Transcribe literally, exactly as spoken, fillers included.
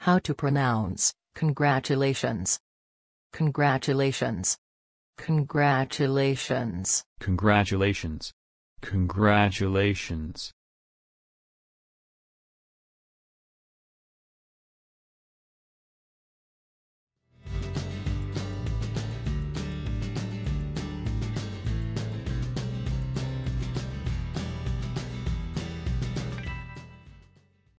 How to pronounce congratulations. Congratulations. Congratulations. Congratulations. Congratulations.